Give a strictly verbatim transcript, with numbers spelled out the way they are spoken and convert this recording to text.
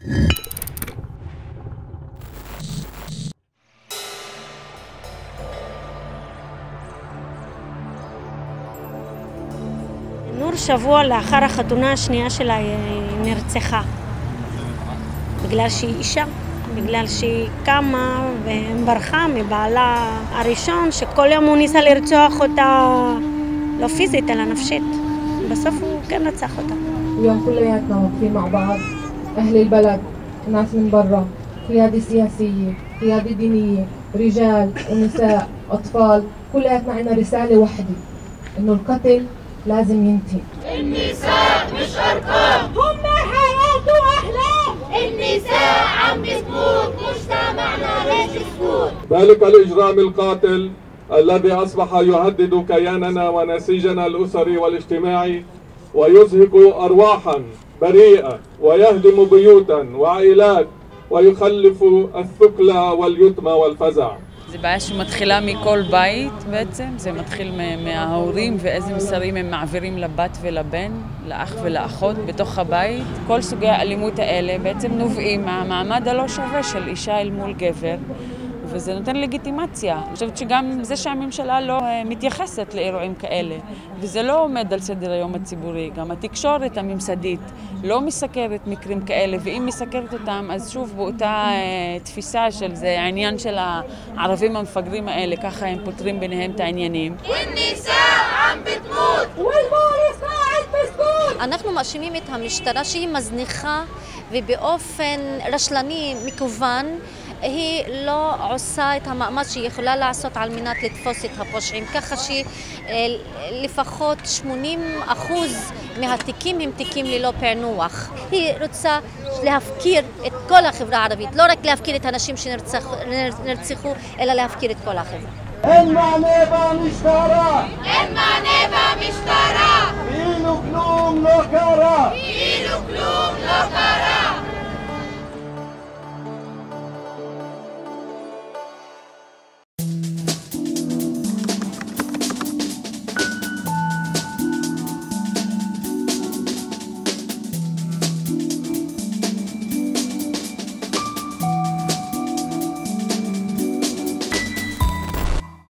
נור שבוע לאחר החתונה השנייה שלה היא נרצחה. בגלל שהיא אישה, בגלל שהיא קמה וברחה מבעלה הראשון, שכל יום הוא ניסה לרצוח אותה, לא פיזית אלא נפשית. בסוף הוא כן רצח אותה. اليوم كلياتنا واقفين مع بعض، أهل البلد، ناس من برا، قيادة سياسية، قيادة دينية، رجال ونساء، أطفال، كلياتنا عنا رسالة واحدة، إنه القتل لازم ينتهي. النساء مش أرقام، هم حياة وأحلام. النساء عم بتموت، مجتمعنا ليش يسكت؟ ذلك الإجرام القاتل الذي أصبح يهدد كياننا ونسيجنا الأسري والاجتماعي ويزهق أرواحا بريئة ويهدم بيوتا وعائلات ويخلف الثقل واليتم والفزع. זה בעיה שמתחילה מכל בית בעצם, זה מתחיל מההורים ואיזה מסרים הם מעבירים לבת ולבן, לאח ולאחות בתוך הבית. כל סוגי האלימות האלה בעצם נובעים מהמעמד הלא שווה של אישה אל מול גבר, וזה נותן לגיטימציה. אני חושבת שגם זה שהממשלה לא מתייחסת לאירועים כאלה, וזה לא עומד על סדר היום הציבורי. גם התקשורת הממסדית לא מסקרת מקרים כאלה, ואם מסקרת אותם, אז שוב באותה תפיסה של זה העניין של הערבים המפגרים האלה, ככה הם פותרים ביניהם את העניינים. אנחנו מאשימים את המשטרה שהיא מזניחה ובאופן רשלני מכוון היא לא עושה את המאמץ שהיא יכולה לעשות על מנת לתפוס את הפושעים, ככה שלפחות שמונים אחוז מהתיקים הם תיקים ללא פענוח. היא רוצה להפקיר את כל החברה הערבית, לא רק להפקיר את הנשים שנרצחו, אלא להפקיר את כל החברה. אין מענה במשטרה!